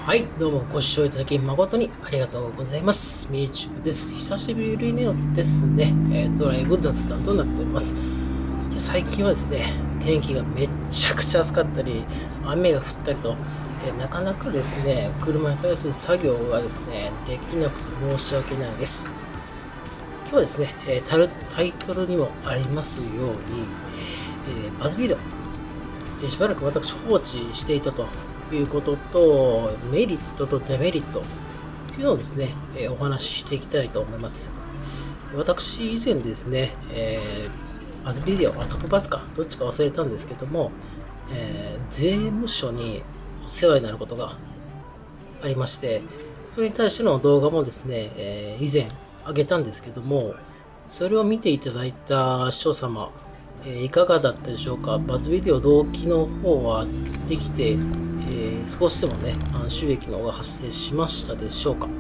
はい、どうもご視聴いただき誠にありがとうございます。みゆちゅうです。久しぶりにですね、ドライブ雑談となっております。最近はですね、天気がめちゃくちゃ暑かったり、雨が降ったりと、なかなかですね、車に対する作業がですね、できなくて申し訳ないです。今日はですね、タイトルにもありますように、バズビデオ、しばらく私放置していたということと、メリットとデメリットというのをですね、お話ししていきたいと思います。私以前ですね、バズビデオ、トップバズか、どっちか忘れたんですけども、税務署にお世話になることがありまして、それに対しての動画もですね、以前上げたんですけども、それを見ていただいた視聴様、いかがだったでしょうか。バズビデオ同期の方はできて、少しでもね、収益の方が発生しましたでしょうか。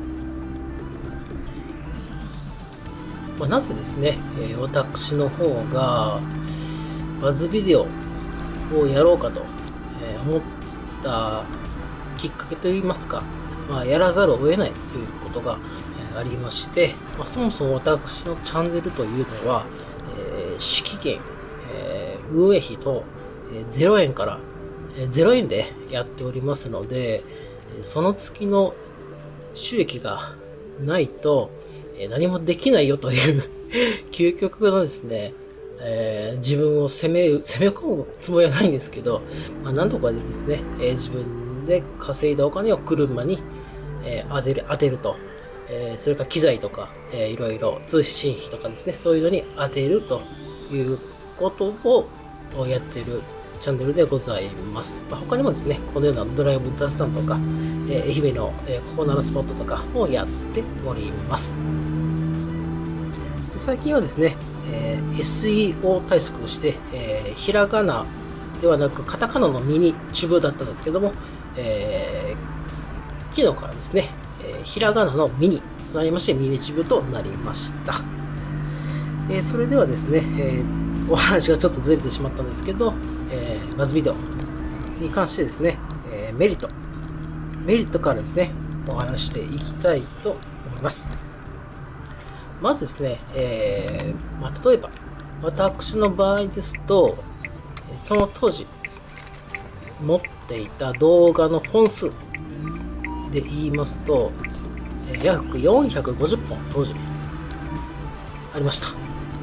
なぜですね、私の方がバズビデオをやろうかと、思ったきっかけといいますか、やらざるを得ないということが、ありまして、そもそも私のチャンネルというのは、敷金、運営費と、0円から0円でやっておりますので、その月の収益がないと何もできないよという究極のですね、自分を攻め込むつもりはないんですけど、なんとかですね、自分で稼いだお金を車に、当てると、それから機材とか、いろいろ通信費とかですね、そういうのに当てるということをやっているチャンネルでございます。他にもですね、このようなドライブ雑談とか、愛媛の、コーナースポットとかもやっております。最近はですね、SEO 対策として、ひらがなではなくカタカナのミニチュブだったんですけども、昨日からですね、ひらがなのミニとなりまして、ミニチュブとなりました。それではですね、お話がちょっとずれてしまったんですけど、バズビデオに関してですね、メリットからですね、お話していきたいと思います。まずですね、例えば、私の場合ですと、その当時、持っていた動画の本数で言いますと、約450本当時ありました。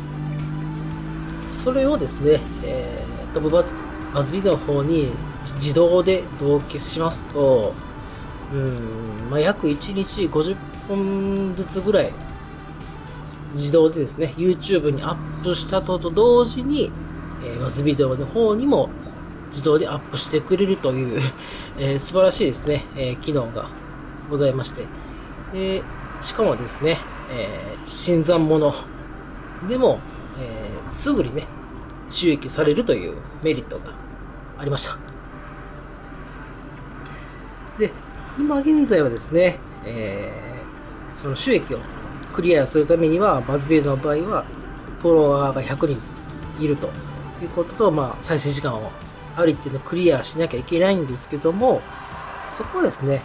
それをですね、トップバズビデオの方に自動で同期しますと、約1日50本ずつぐらい自動でですね、YouTube にアップしたと同時に、バズビデオの方にも自動でアップしてくれるという素晴らしいですね、機能がございまして。で、しかもですね、新参者でも、すぐにね、収益されるというメリットがありました。で、今現在はですね、その収益をクリアするためには、バズビデオの場合は、フォロワーが100人いるということと、再生時間をある一定のクリアしなきゃいけないんですけども、そこはですね、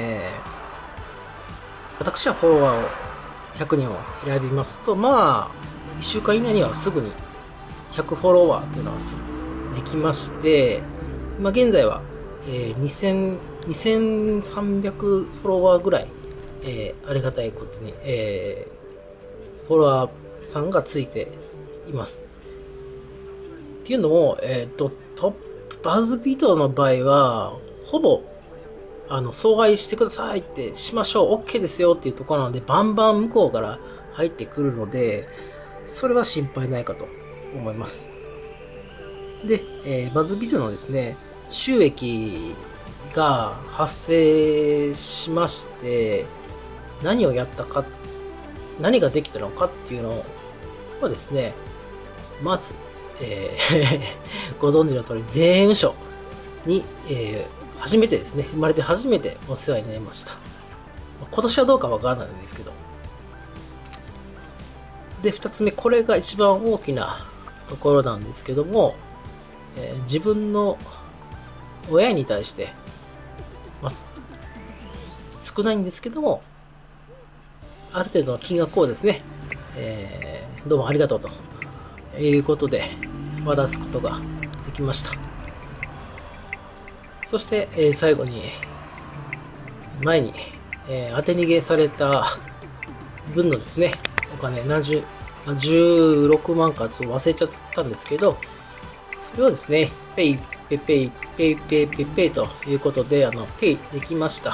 私はフォロワーを100人を選びますと、1週間以内にはすぐに100フォロワーというのができまして、今現在は、2300フォロワーぐらい、ありがたいことに、フォロワーさんがついています。っていうのも、トップバズビデオの場合は、ほぼ、送配してくださいってしましょう、OK ですよっていうところなので、バンバン向こうから入ってくるので、それは心配ないかと思います。で、バズビデオのですね、収益が発生しまして、何をやったか、何ができたのかっていうのはですね、まず、ご存知の通り、税務署に、初めてですね、生まれて初めてお世話になりました。今年はどうかわからないんですけど。で、二つ目、これが一番大きなところなんですけども、自分の親に対して、 少ないんですけども、ある程度の金額をですね、どうもありがとうということで渡すことができました。そして、最後に、前に、当て逃げされた分のですね、お金、16万かちょっと忘れちゃったんですけど、それをですね、ペイということで、ペイできました。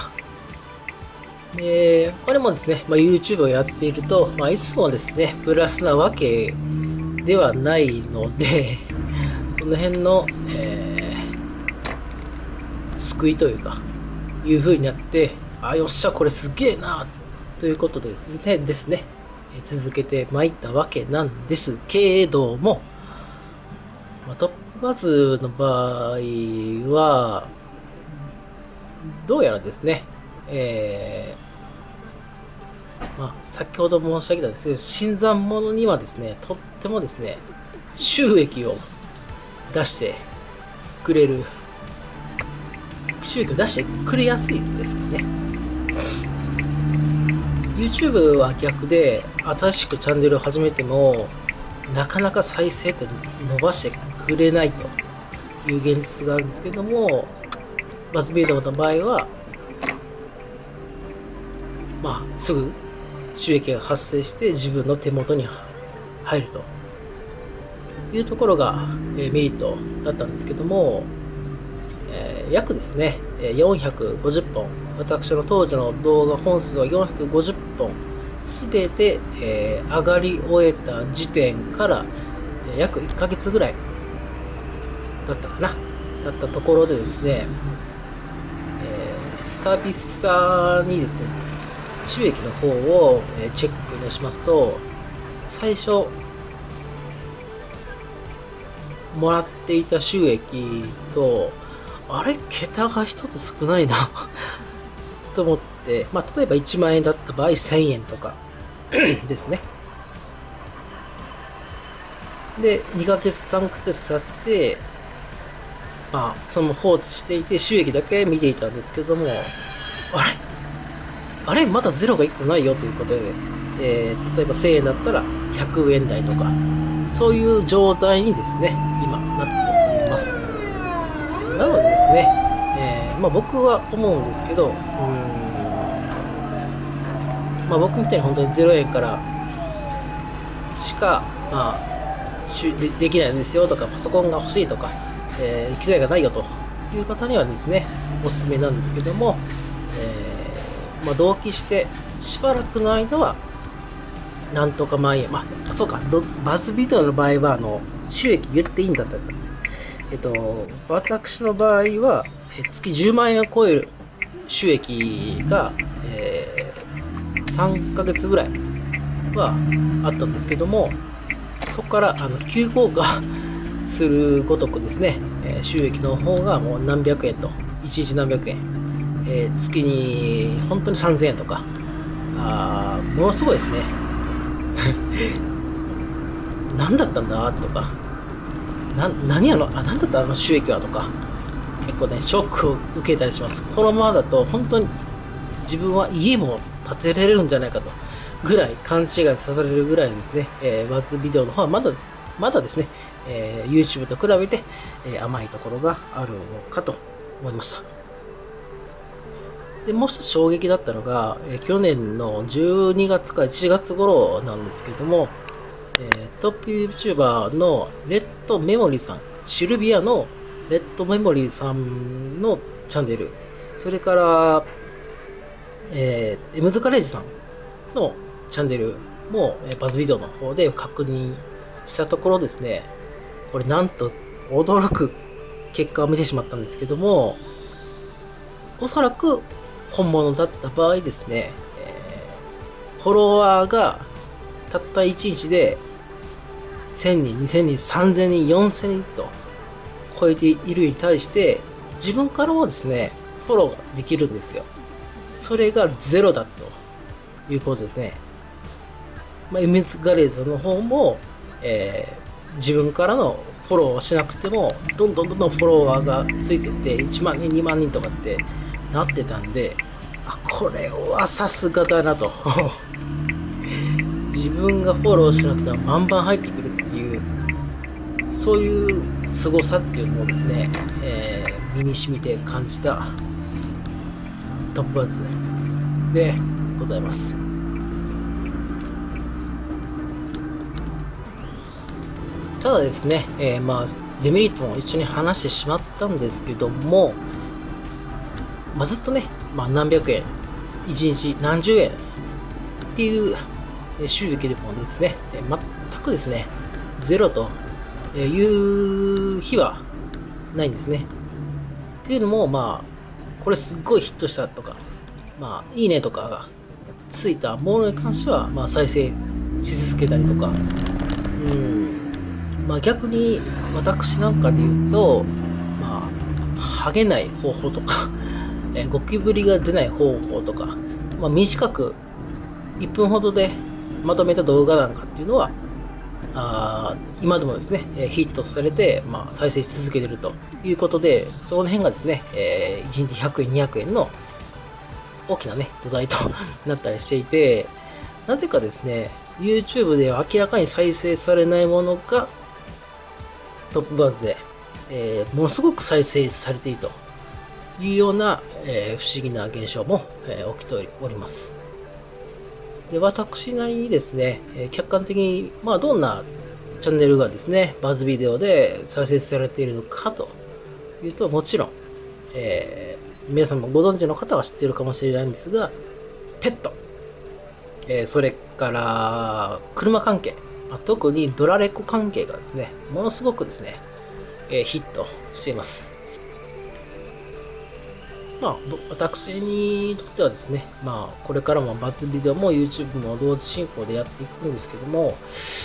で、これもですね、YouTube をやっていると、いつもですね、プラスなわけではないので、その辺の、救いというか、いう風になって、よっしゃ、これすげえな、ということでですね、続けてまいったわけなんですけども、トップバズの場合は、どうやらですね、先ほど申し上げたんですけど、新参者にはですね、とってもですね、収益を出してくれる、収益を出してくれやすいですよね。YouTube は逆で、新しくチャンネルを始めても、なかなか再生って伸ばしてくれないという現実があるんですけども、バズビデオの場合は、すぐ収益が発生して自分の手元に入るというところがメリットだったんですけども、約ですね、450本、私の当時の動画本数は450本、すべて、上がり終えた時点から、約1ヶ月ぐらいだったかな、だったところでですね、久々にですね、収益の方をチェックしますと、最初、もらっていた収益と、あれ桁が一つ少ないなと思って、例えば1万円だった場合1000円とかですね。で、2ヶ月、3ヶ月経って、その放置していて収益だけ見ていたんですけども、あれまだゼロが1個ないよということで、例えば1000円だったら100円台とか、そういう状態にですね、今なっております。なのでですね、僕は思うんですけど、僕みたいに本当に0円からしか、できないんですよとか、パソコンが欲しいとか、機材がないよという方にはですね、おすすめなんですけども、同期してしばらくの間は、なんとか万円、そうか、バズビデオの場合は、収益言っていいんだったら、私の場合は、月10万円を超える収益が、3ヶ月ぐらいはあったんですけども、そこから急降下するごとくですね、収益の方がもう何百円と、1日何百円、月に本当に3000円とか、ものすごいですね。何だったんだとか、何やろ、何だった収益はとか、結構ね、ショックを受けたりします。このままだと、本当に自分は家も建てれるんじゃないかと、ぐらい勘違いさせられるぐらいですね、バズビデオの方はまだですね、YouTube と比べて、甘いところがあるのかと思いました。で、もう一つ衝撃だったのが、去年の12月か1月頃なんですけども、トップ YouTuber のレッドメモリーさん、シルビアのレッドメモリーさんのチャンネル、それから、エムズカレージさんのチャンネルも、バズビデオの方で確認したところですね、これなんと驚く結果を見てしまったんですけども、おそらく本物だった場合ですね、フォロワーがたった1日で1000人、2000人、3000人、4000人と超えているに対して、自分からもですね、フォローができるんですよ。それがゼロだということですね。エムズガレーズの方も、自分からのフォローをしなくても、どんどんフォロワーがついていって、1万人、2万人とかってなってたんで、 これはさすがだなと。自分がフォローしなくてもバンバン入ってくるっていう、そういう凄さっていうのをですね、身に染みて感じたトップバズでございます。ただですね、デメリットも一緒に話してしまったんですけども、ずっとね、何百円、1日何十円っていう収益でもですね、全くですね、ゼロという日はないんですね。っていうのも、これすっごいヒットしたとか、いいねとかがついたものに関しては、再生し続けたりとか、逆に私なんかで言うと、ハゲない方法とか、ゴキブリが出ない方法とか、短く1分ほどでまとめた動画なんかっていうのは、今でもですね、ヒットされて、再生し続けているということで、その辺がですね、1日100円、200円の大きなね、土台となったりしていて、なぜかですね、YouTube では明らかに再生されないものがトップバズで、ものすごく再生されているというような、不思議な現象も、起きております。で、私なりにですね、客観的に、どんなチャンネルがですね、バズビデオで再生されているのかというと、もちろん、皆さんもご存知の方は知っているかもしれないんですが、ペット、それから車関係、特にドラレコ関係がですね、ものすごくですね、ヒットしています。私にとってはですね、これからもバズビデオも YouTube も同時進行でやっていくんですけども、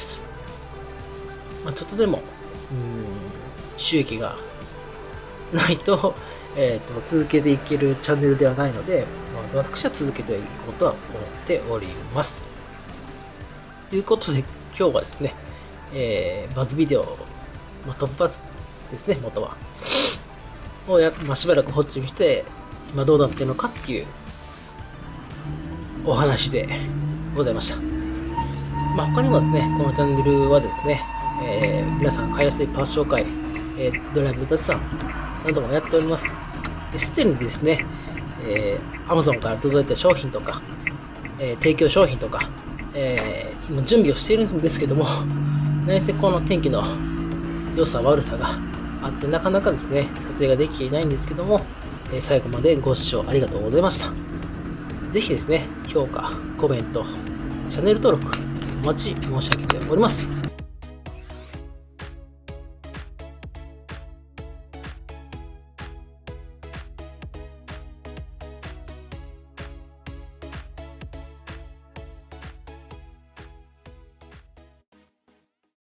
ちょっとでも、収益がないと、続けていけるチャンネルではないので、私は続けていこうとは思っております。ということで、今日はですね、バズビデオ、トップバズですね、元は。をしばらく放置して、今どうなってるのかっていうお話でございました。他にもですね、このチャンネルはですね、皆さんが買いやすいパーツ紹介、ドライブ脱算などもやっております。すでにですね、Amazon から届いた商品とか、提供商品とか、今準備をしているんですけども、何せこの天気の良さ悪さがあってなかなかですね、撮影ができていないんですけども、最後までご視聴ありがとうございました。ぜひですね、評価、コメント、チャンネル登録、お待ち申し上げております。